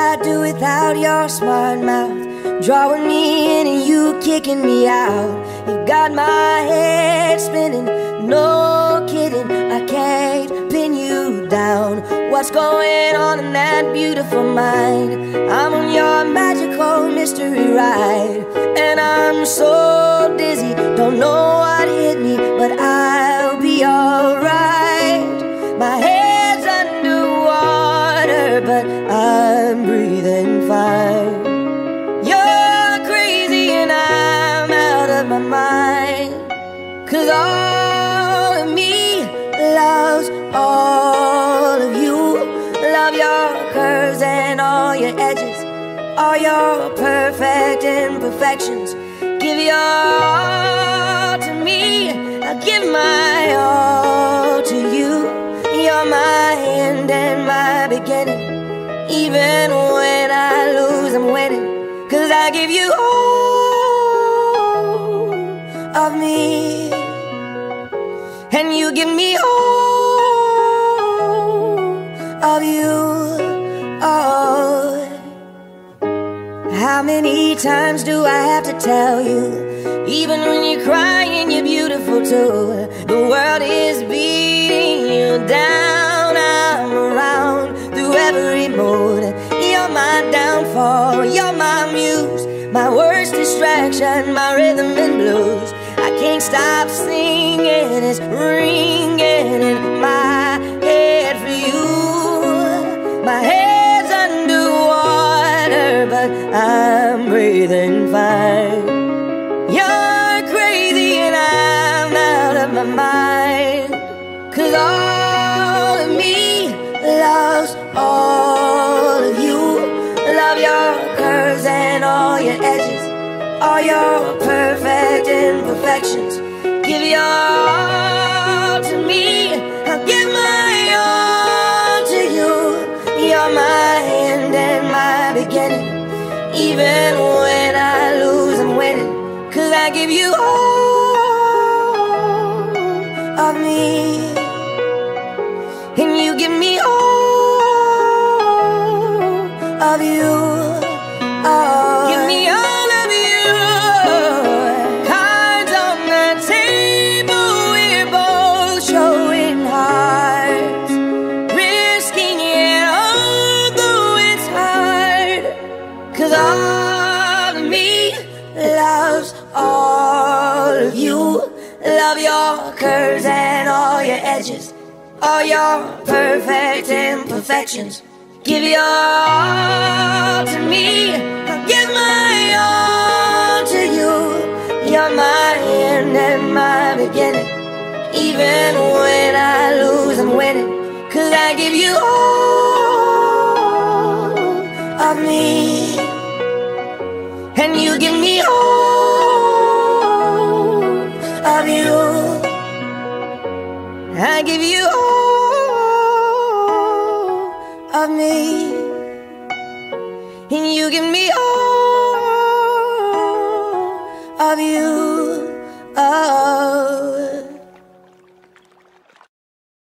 I do without your smart mouth? Drawing me in and you kicking me out. You got my head spinning, no kidding, I can't pin you down. What's going on in that beautiful mind? I'm on your magical mystery ride, and I'm so dizzy, don't know what hit me, but I'll be alright. My head's underwater, but I'm breathing fine. You're crazy and I'm out of my mind, 'cause all of me loves all of you. Love your curves and all your edges, all your perfect imperfections. Give your all to me, I'll give my all to you. You're my end and my beginning. Even when I lose, I'm winning, 'cause I give you all of me, and you give me all of you. Oh, how many times do I have to tell you? Even when you're crying, you're beautiful too. The world is beating you down. I'm around through every mood. You're my downfall, you're my muse, my worst distraction, my rhythm and blues. I can't stop singing, it's ringing in my head for you. My head's underwater, but I'm breathing fine. You're crazy and I'm out of my mind, 'cause all of me loves all of you. Love your curves and all your edges, all your perfect imperfections. Give your all to me, I'll give my all to you. You're my end and my beginning. Even when I lose, I'm winning, 'cause I give you all of me, and you give me all of you. Oh, give me all of you. Cards on the table, we're both showing hearts, risking it although it's hard, 'cause all of me loves all of you. Love your curves and all your edges, all your perfect imperfections. Give your all to me, I'll give my all to you. You're my end and my beginning. Even when I lose, I'm winning, 'cause I give you all of me, and you give me all of you. I give you all of me.